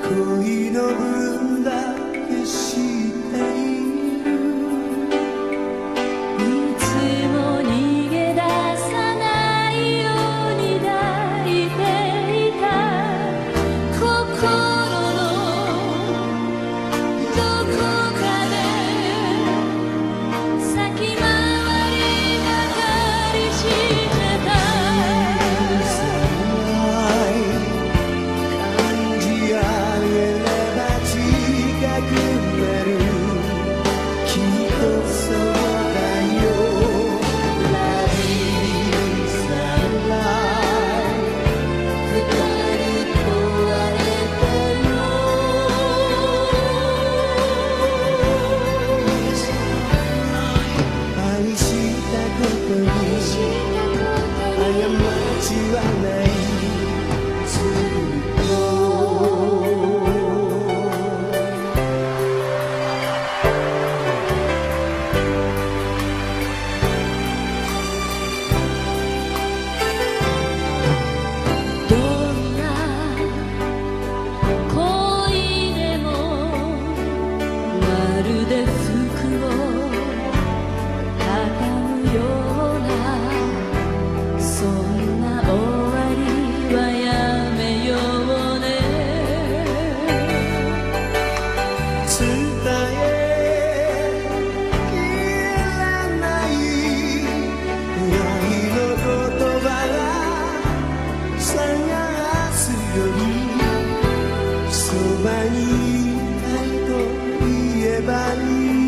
恋の分だけ知っている。 いつも逃げ出さないように抱いていた心のどこかで先回りばかりしてた。 感じ上げれば近くなる。きっとそうだよ。Love is alive。二人壊れてる。愛したことに過ちはない。ずっとどんな恋でもまるで服を畳むような、そんな終わりはやめようね。 伝えきれない愛の言葉が探すより、そばにいたいと言えばいい。